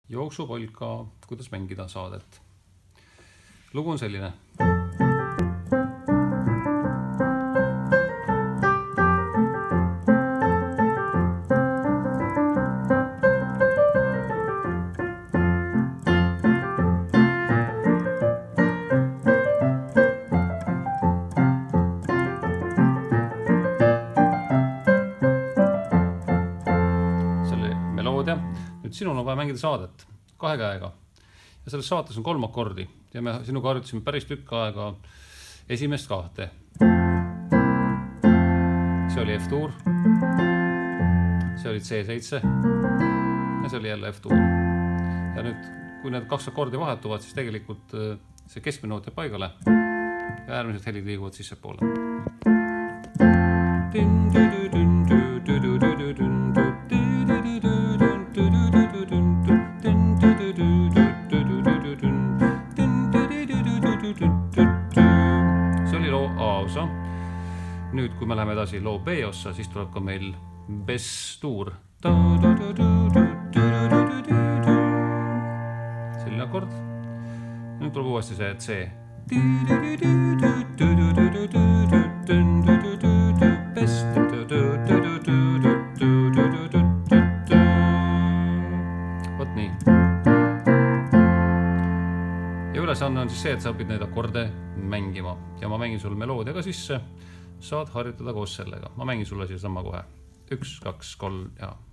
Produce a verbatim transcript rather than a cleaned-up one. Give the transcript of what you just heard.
Jooksupolka, kuidas mängida saadet. Lugu on selline. Nüüd sinul on vaja mängida saadet kahe käega ja selles saates on kolm akordi ja me sinuga harjutasime päris tükk aega esimest kahte. See oli F-tuur, see oli C seitse ja see oli jälle F-tuur. Ja nüüd, kui need kaks akordi vahetuvad, siis tegelikult see keskmine noot jääb paigale ja äärmised helid liiguvad sissepoole. See oli loo A osa. Nüüd, kui me läheme edasi loo B ossa, siis tuleb ka meil bes-tuur. Selline akord. Nüüd tuleb uuesti see C. Võt nii. Ja ülesanne on siis see, et sa õpid neid akorde mängima ja ma mängin sulle meloodia ka sisse, saad harjutada koos sellega. Ma mängin sulle siia sama kohe. Üks, kaks, kolm ja